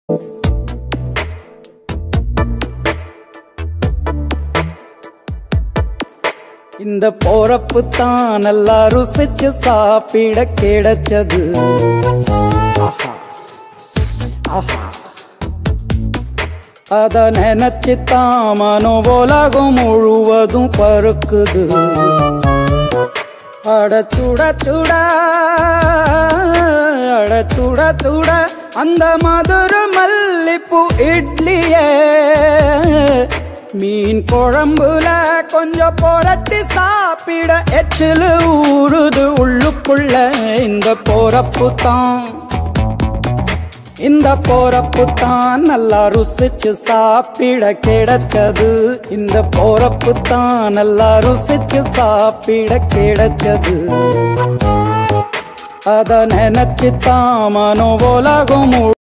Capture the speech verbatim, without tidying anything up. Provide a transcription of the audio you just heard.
இந்த போறப்பு தான் நல்லா ருசிச்சு சாப்பிட கிடைச்சது. ஆஹா ஆஹா அத நினைச்சுத்தான் மனோ உலகம் முழுவதும் பருக்குது. அட சுட சுட அட சுட சுட அந்த மதுர மல்லிப்பூ இட்லியே மீன் குழம்புல கொஞ்சம் புரட்டி சாப்பிட எச்சில் ஊறுது உள்ளுக்குள்ள. இந்த போறப்பு தான் இந்த போறப்பு தான் நல்லா ருசிச்சு சாப்பிட கிடைச்சது. இந்த போறப்பு தான் நல்லா ருசிச்சு சாப்பிட கிடைச்சது. அத நினைச்சுத்தான் மனோ உலகம்